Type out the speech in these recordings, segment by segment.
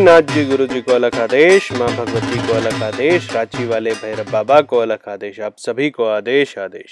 बद्रीनाथ जी गुरु जी को अलग आदेश, माँ भगवती को अलग आदेश, रांची वाले भैरव बाबा को अलग आदेश, आप सभी को आदेश आदेश।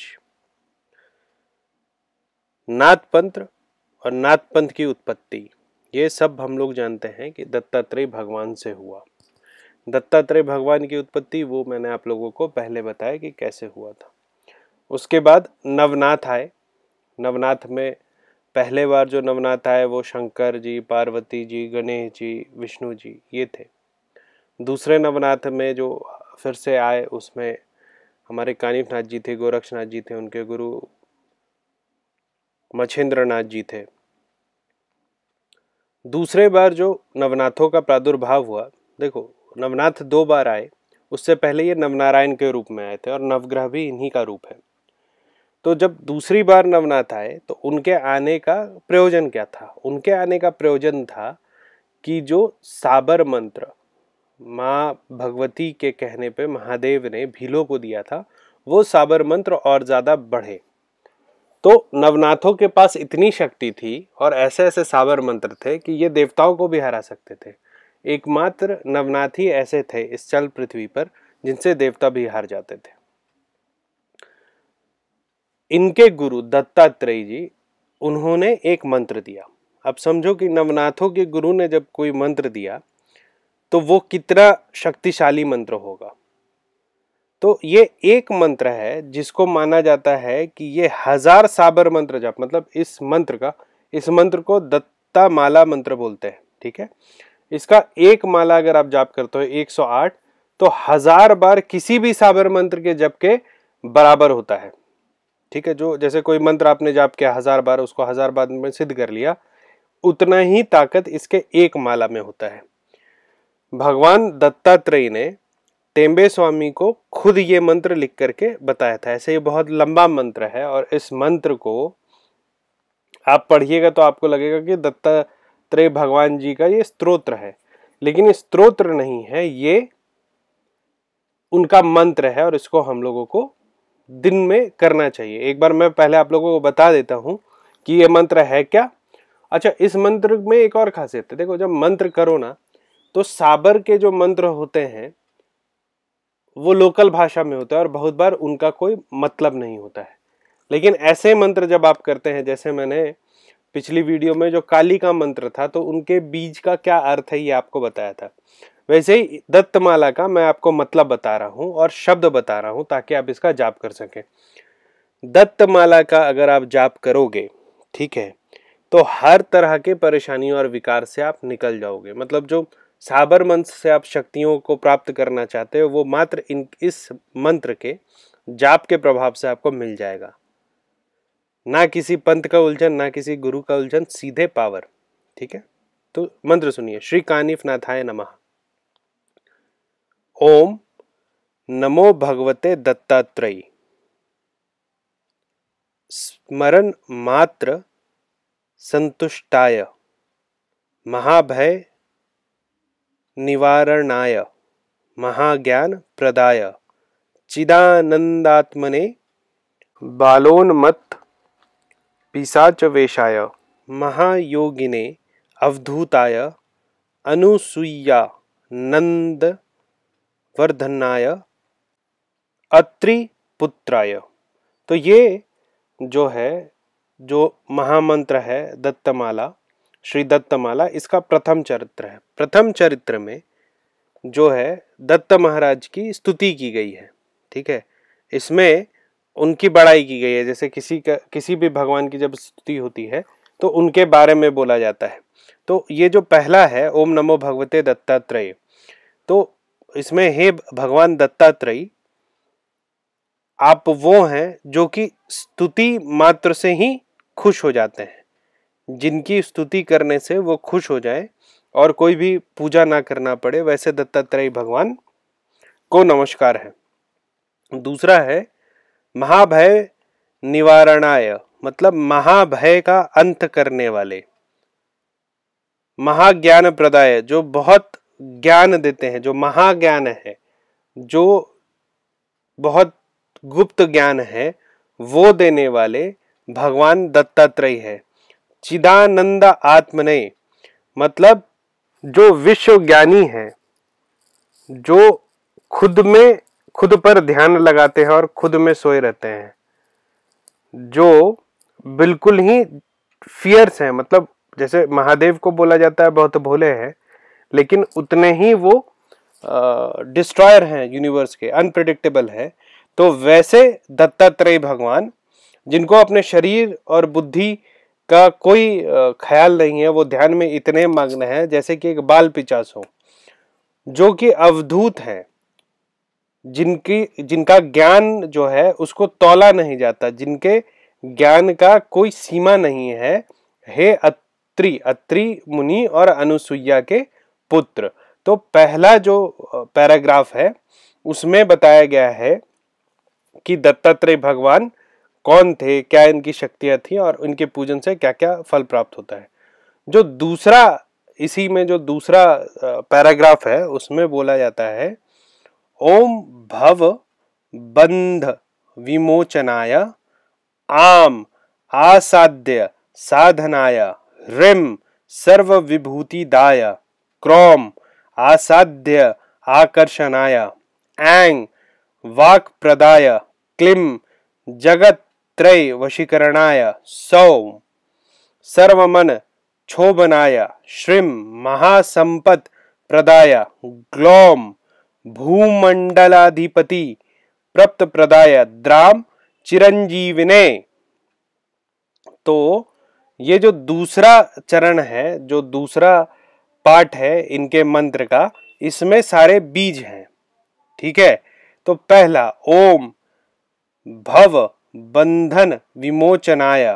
नाथ पंथ और नाथ पंथ की उत्पत्ति, ये सब हम लोग जानते हैं कि दत्तात्रेय भगवान से हुआ। दत्तात्रेय भगवान की उत्पत्ति वो मैंने आप लोगों को पहले बताया कि कैसे हुआ था। उसके बाद नवनाथ आए। नवनाथ में पहले बार जो नवनाथ आए वो शंकर जी, पार्वती जी, गणेश जी, विष्णु जी ये थे। दूसरे नवनाथ में जो फिर से आए उसमें हमारे कानिफनाथ जी थे, गोरक्षनाथ जी थे, उनके गुरु मच्छेंद्रनाथ जी थे। दूसरे बार जो नवनाथों का प्रादुर्भाव हुआ, देखो नवनाथ 2 बार आए, उससे पहले ये नवनारायण के रूप में आए थे और नवग्रह भी इन्हीं का रूप है। तो जब दूसरी बार नवनाथ आए तो उनके आने का प्रयोजन क्या था? उनके आने का प्रयोजन था कि जो साबर मंत्र माँ भगवती के कहने पे महादेव ने भीलों को दिया था, वो साबर मंत्र और ज्यादा बढ़े। तो नवनाथों के पास इतनी शक्ति थी और ऐसे ऐसे साबर मंत्र थे कि ये देवताओं को भी हरा सकते थे। एकमात्र नवनाथ ही ऐसे थे इस चल पृथ्वी पर जिनसे देवता भी हार जाते थे। इनके गुरु दत्तात्रेय जी, उन्होंने एक मंत्र दिया। अब समझो कि नवनाथों के गुरु ने जब कोई मंत्र दिया तो वो कितना शक्तिशाली मंत्र होगा। तो ये एक मंत्र है जिसको माना जाता है कि ये 1000 साबर मंत्र जाप, मतलब इस मंत्र को दत्ता माला मंत्र बोलते हैं। ठीक है, इसका एक माला अगर आप जाप करते हो 108, तो 1000 बार किसी भी साबर मंत्र के जप के बराबर होता है। ठीक है, जो जैसे कोई मंत्र आपने जाप किया 1000 बार, उसको 1000 बार में सिद्ध कर लिया, उतना ही ताकत इसके एक माला में होता है। भगवान दत्तात्रेय ने टेम्बे स्वामी को खुद ये मंत्र लिख करके बताया था। ऐसे ये बहुत लंबा मंत्र है और इस मंत्र को आप पढ़िएगा तो आपको लगेगा कि दत्तात्रेय भगवान जी का ये स्तोत्र है, लेकिन ये स्तोत्र नहीं है, ये उनका मंत्र है और इसको हम लोगों को दिन में करना चाहिए। एक बार मैं पहले आप लोगों को बता देता हूं कि ये मंत्र है क्या। अच्छा, इस मंत्र में एक और खासियत है। देखो, जब मंत्र करो ना तो साबर के जो मंत्र होते हैं वो लोकल भाषा में होता है और बहुत बार उनका कोई मतलब नहीं होता है। लेकिन ऐसे मंत्र जब आप करते हैं, जैसे मैंने पिछली वीडियो में जो काली का मंत्र था तो उनके बीज का क्या अर्थ है ये आपको बताया था, वैसे ही दत्तमाला का मैं आपको मतलब बता रहा हूं और शब्द बता रहा हूं ताकि आप इसका जाप कर सकें। दत्तमाला का अगर आप जाप करोगे, ठीक है, तो हर तरह के परेशानियों और विकार से आप निकल जाओगे। मतलब जो साबर मंत्र से आप शक्तियों को प्राप्त करना चाहते हो वो मात्र इस मंत्र के जाप के प्रभाव से आपको मिल जाएगा। ना किसी पंथ का उलझन, ना किसी गुरु का उलझन, सीधे पावर। ठीक है, तो मंत्र सुनिए। श्री कानिफनाथाय नमः। ओम नमो भगवते दत्तात्रेय। स्मरण मात्र संतुष्टाय, महाभय निवारणाय, महाज्ञान प्रदाय, चिदानंदात्मने, बालोन्मत्त पिशाच वेशाय, महायोगिने अवधूताय, अनुसूया नंद वर्धनाय, अत्रि पुत्राय। तो ये जो है, जो महामंत्र है दत्तमाला, श्री दत्तमाला, इसका प्रथम चरित्र है। प्रथम चरित्र में जो है दत्त महाराज की स्तुति की गई है। ठीक है, इसमें उनकी बड़ाई की गई है। जैसे किसी भी भगवान की जब स्तुति होती है तो उनके बारे में बोला जाता है। तो ये जो पहला है ओम नमो भगवते दत्तात्रेय, तो इसमें हे भगवान दत्तात्रेय, आप वो हैं जो कि स्तुति मात्र से ही खुश हो जाते हैं। जिनकी स्तुति करने से वो खुश हो जाए और कोई भी पूजा ना करना पड़े, वैसे दत्तात्रेय भगवान को नमस्कार है। दूसरा है महाभय निवारणाय, मतलब महाभय का अंत करने वाले। महाज्ञान प्रदाय, जो बहुत ज्ञान देते हैं, जो महाज्ञान है, जो बहुत गुप्त ज्ञान है, वो देने वाले भगवान दत्तात्रेय है। चिदानंद आत्मने, मतलब जो विश्व ज्ञानी है, जो खुद पर ध्यान लगाते हैं और खुद में सोए रहते हैं, जो बिल्कुल ही फियर्स हैं, मतलब जैसे महादेव को बोला जाता है बहुत भोले हैं, लेकिन उतने ही वो डिस्ट्रॉयर हैं यूनिवर्स के, अनप्रेडिक्टेबल है। तो वैसे दत्तात्रेय भगवान, जिनको अपने शरीर और बुद्धि का कोई ख्याल नहीं है, वो ध्यान में इतने मग्न है जैसे कि एक बाल पिचास हो, जो कि अवधूत है, जिनका ज्ञान जो है उसको तौला नहीं जाता, जिनके ज्ञान का कोई सीमा नहीं है। हे अत्रि मुनि और अनुसुईया के पुत्र। तो पहला जो पैराग्राफ है उसमें बताया गया है कि दत्तात्रेय भगवान कौन थे, क्या इनकी शक्तियां थी और इनके पूजन से क्या क्या फल प्राप्त होता है। जो दूसरा, इसी में जो दूसरा पैराग्राफ है उसमें बोला जाता है, ओम भव बंध विमोचनाय आम आसाद्य साधनाय ह्रीं सर्व विभूतिदाय क्रोम आसाद्य आकर्षणाय ऐं वाक् प्रदाय क्लीं जगत त्रय वशीकरणाय सौं सर्वमन क्षोभनाय श्रीं महासंपत् प्रदाय ग्लौम भूमंडलाधिपति प्रप्त प्रदाय द्राम चिरंजीविने। तो ये जो दूसरा चरण है, जो दूसरा पार्ट है इनके मंत्र का, इसमें सारे बीज हैं, ठीक है। तो पहला ओम भव बंधन विमोचनाय,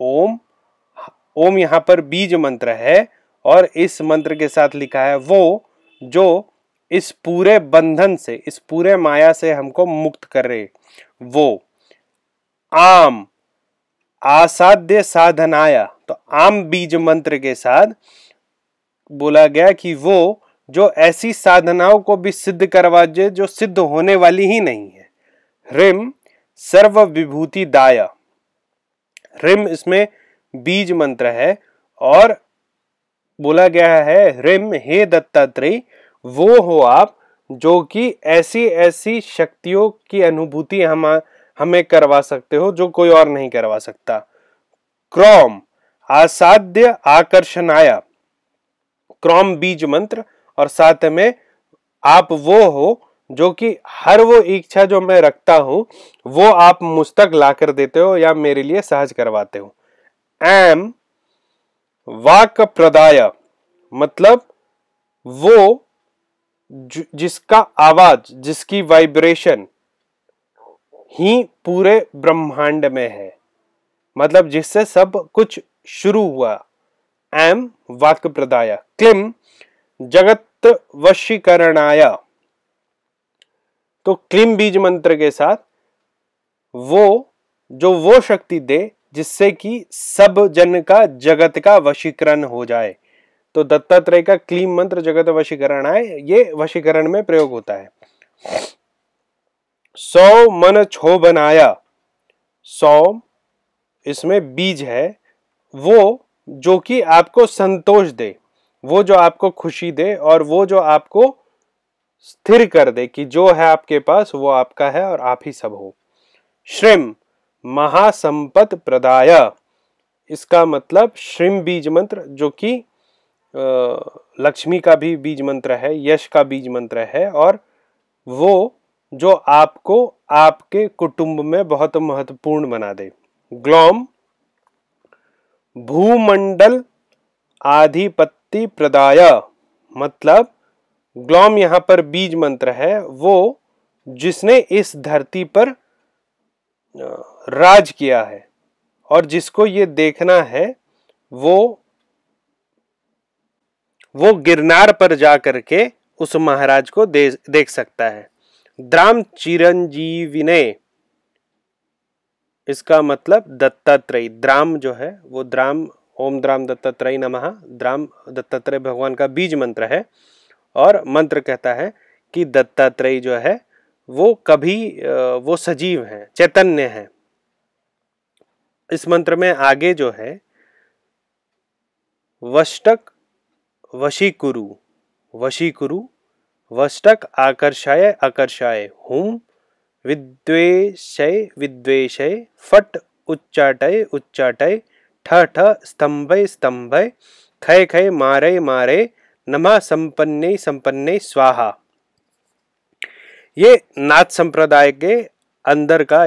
ओम यहां पर बीज मंत्र है और इस मंत्र के साथ लिखा है वो जो इस पूरे बंधन से, इस पूरे माया से हमको मुक्त कर रहे, वो। आम आसाध्य साधनाया, तो आम बीज मंत्र के साथ बोला गया कि वो जो ऐसी साधनाओं को भी सिद्ध करवा दे जो सिद्ध होने वाली ही नहीं है। ह्रीं सर्व विभूति दाय, ह्रीं इसमें बीज मंत्र है और बोला गया है ह्रीं हे दत्तात्रेय वो हो आप जो कि ऐसी ऐसी शक्तियों की अनुभूति हमें करवा सकते हो जो कोई और नहीं करवा सकता। क्रोम आसाध्य आकर्षणाय, क्रोम बीज मंत्र और साथ में आप वो हो जो कि हर वो इच्छा जो मैं रखता हूं वो आप मुझ तक लाकर देते हो या मेरे लिए सहज करवाते हो। एम वाक प्रदाय, मतलब वो जिसका आवाज, जिसकी वाइब्रेशन ही पूरे ब्रह्मांड में है, मतलब जिससे सब कुछ शुरू हुआ। एम वाक्य प्रदाय क्लीं जगत वशीकरणाय, तो क्लीं बीज मंत्र के साथ वो शक्ति दे जिससे कि सब जन का जगत का वशीकरण हो जाए। तो दत्तात्रेय का क्लीं मंत्र जगत वशीकरणाय, ये वशीकरण में प्रयोग होता है। सौ मन क्षोभनाय, सौ इसमें बीज है, वो जो कि आपको संतोष दे, वो जो आपको खुशी दे और वो जो आपको स्थिर कर दे कि जो है आपके पास वो आपका है और आप ही सब हो। श्रीं महासंपत् प्रदाय, इसका मतलब श्रीं बीज मंत्र जो कि लक्ष्मी का भी बीज मंत्र है, यश का बीज मंत्र है और वो जो आपको आपके कुटुंब में बहुत महत्वपूर्ण बना दे। ग्लौम भूमंडल आधिपत्य प्रदाय, मतलब ग्लौम यहां पर बीज मंत्र है, वो जिसने इस धरती पर राज किया है और जिसको ये देखना है वो गिरनार पर जाकर के उस महाराज को देख सकता है। द्राम चिरंजीविने, इसका मतलब दत्तात्रेय, द्राम जो है वो द्राम, ओम द्राम दत्तात्रेय नमः, द्राम दत्तात्रेय भगवान का बीज मंत्र है और मंत्र कहता है कि दत्तात्रेय जो है वो कभी वो सजीव है, चैतन्य है। इस मंत्र में आगे जो है वष्टक वशीकुरु, वशीकुरु वष्टक आकर्षाय आकर्षाय हुम विद्वेषय विद्वेषय फट उच्चाटय उच्चाटय ठ ठ स्तंभय स्तंभय खय खय मारे मारे नमः संपन्ने संपन्ने स्वाहा। ये नाथ संप्रदाय के अंदर का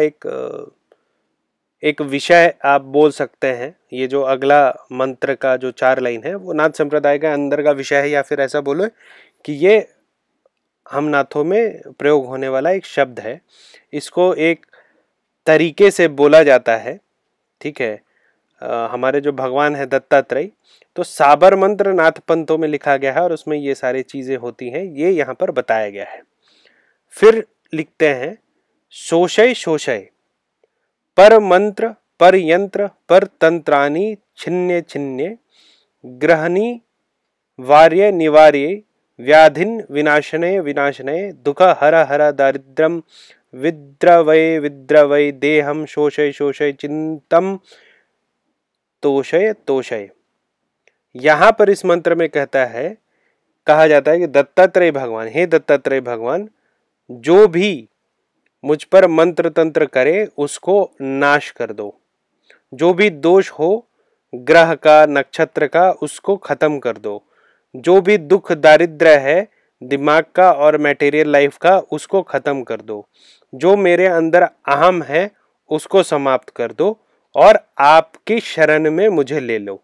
एक विषय आप बोल सकते हैं। ये जो अगला मंत्र का जो 4 लाइन है वो नाथ संप्रदाय के अंदर का विषय है, या फिर ऐसा बोलो कि ये हम नाथों में प्रयोग होने वाला एक शब्द है। इसको एक तरीके से बोला जाता है, ठीक है। हमारे जो भगवान है दत्तात्रेय, तो साबर मंत्र नाथ पंथों में लिखा गया है और उसमें ये सारी चीजें होती हैं, ये यहाँ पर बताया गया है। फिर लिखते हैं शोषय शोषय पर मंत्र पर यंत्र पर तंत्राणि छिन्ने छिन्ने ग्रहणी वार्य निवार्य व्याधिन विनाशने विनाशने दुख हर हर दारिद्र्यम विद्रवय विद्रवय देहम शोषय शोषय चिंतम तोषय तोषय। यहां पर इस मंत्र में कहा जाता है कि दत्तात्रेय भगवान, हे दत्तात्रेय भगवान, जो भी मुझ पर मंत्र तंत्र करे उसको नाश कर दो। जो भी दोष हो ग्रह का नक्षत्र का उसको खत्म कर दो। जो भी दुख दारिद्र्य है दिमाग का और मटेरियल लाइफ का उसको खत्म कर दो। जो मेरे अंदर अहम है उसको समाप्त कर दो और आपकी शरण में मुझे ले लो।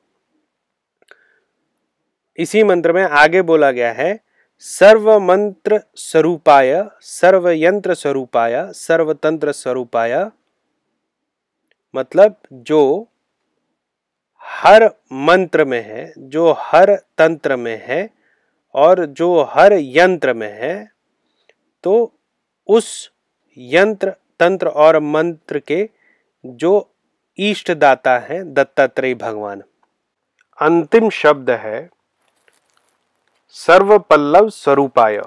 इसी मंत्र में आगे बोला गया है सर्व मंत्र स्वरूपाय सर्व यंत्र स्वरूपाय सर्व तंत्र स्वरूपाय, मतलब जो हर मंत्र में है, जो हर तंत्र में है और जो हर यंत्र में है, तो उस यंत्र तंत्र और मंत्र के जो इष्ट दाता है दत्तात्रेय भगवान। अंतिम शब्द है सर्व पल्लव स्वरूपाय।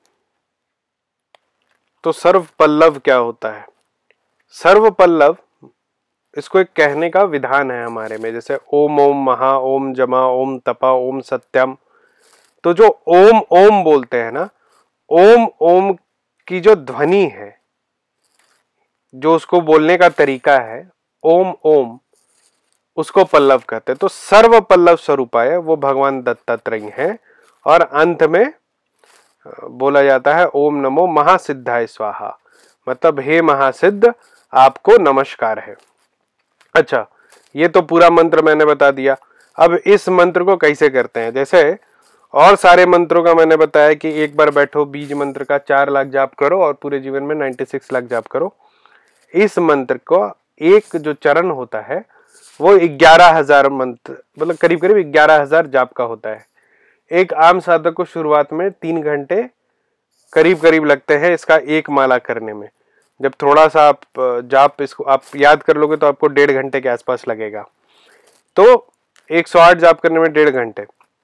तो सर्व पल्लव क्या होता है? सर्व पल्लव, इसको एक कहने का विधान है हमारे में, जैसे ओम ओम महा ओम जमा ओम तपा ओम सत्यम। तो जो ओम ओम बोलते हैं ना, ओम ओम की जो ध्वनि है, जो उसको बोलने का तरीका है, ओम ओम, उसको पल्लव कहते हैं। तो सर्व पल्लव स्वरूपाय वो भगवान दत्तात्रेय हैं। और अंत में बोला जाता है ओम नमो महासिद्धाय स्वाहा, मतलब हे महासिद्ध आपको नमस्कार है। अच्छा, ये तो पूरा मंत्र मैंने बता दिया। अब इस मंत्र को कैसे करते हैं? जैसे और सारे मंत्रों का मैंने बताया कि एक बार बैठो बीज मंत्र का 4 लाख जाप करो और पूरे जीवन में 96 लाख जाप करो। इस मंत्र को एक जो चरण होता है वो 11,000 मंत्र, मतलब करीब करीब 11,000 जाप का होता है। एक आम साधक को शुरुआत में 3 घंटे करीब करीब लगते हैं इसका एक माला करने में। जब थोड़ा सा आप जाप इसको आप याद कर लोगे तो आपको 1.5 घंटे के आसपास लगेगा। तो 108 जाप करने में 1.5 घंटे।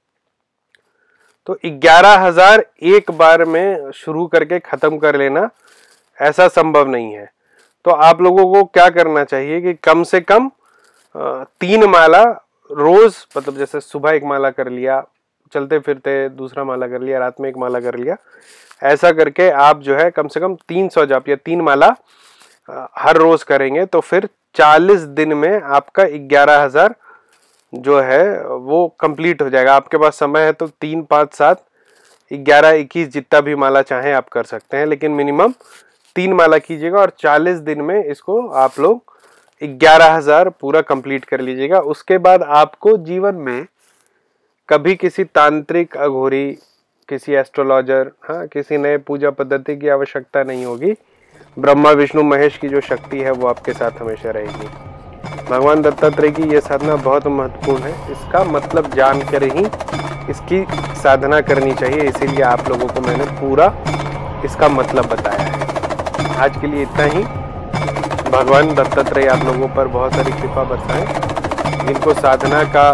तो 11,000 एक बार में शुरू करके खत्म कर लेना ऐसा संभव नहीं है। तो आप लोगों को क्या करना चाहिए कि कम से कम 3 माला रोज, मतलब जैसे सुबह एक माला कर लिया, चलते फिरते दूसरा माला कर लिया, रात में एक माला कर लिया, ऐसा करके आप जो है कम से कम 300 जाप या 3 माला हर रोज करेंगे तो फिर 40 दिन में आपका 11,000 जो है वो कंप्लीट हो जाएगा। आपके पास समय है तो 3, 5, 7, 11, 21 जितना भी माला चाहें आप कर सकते हैं, लेकिन मिनिमम 3 माला कीजिएगा और 40 दिन में इसको आप लोग 11,000 पूरा कंप्लीट कर लीजिएगा। उसके बाद आपको जीवन में कभी किसी तांत्रिक अघोरी, किसी एस्ट्रोलॉजर, हाँ, किसी नए पूजा पद्धति की आवश्यकता नहीं होगी। ब्रह्मा विष्णु महेश की जो शक्ति है वो आपके साथ हमेशा रहेगी। भगवान दत्तात्रेय की ये साधना बहुत महत्वपूर्ण है। इसका मतलब जानकर ही इसकी साधना करनी चाहिए, इसीलिए आप लोगों को मैंने पूरा इसका मतलब बताया है। आज के लिए इतना ही। भगवान दत्तात्रेय आप लोगों पर बहुत सारी कृपा बरसाएं। जिनको साधना का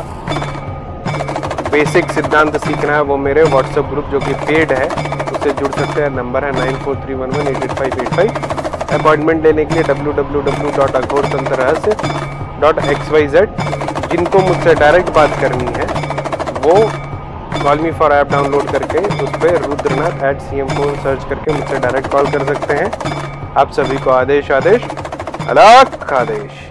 बेसिक सिद्धांत सीखना है वो मेरे व्हाट्सएप ग्रुप जो कि पेड है उससे जुड़ सकते हैं। नंबर है 94311885। अपॉइंटमेंट लेने के लिए www.aghortantrarahasya.xyz। जिनको मुझसे डायरेक्ट बात करनी है वो call me for app download करके उस पर रुद्रनाथ@cm4 सर्च करके मुझसे डायरेक्ट कॉल कर सकते हैं। आप सभी को आदेश आदेश अलग आदेश।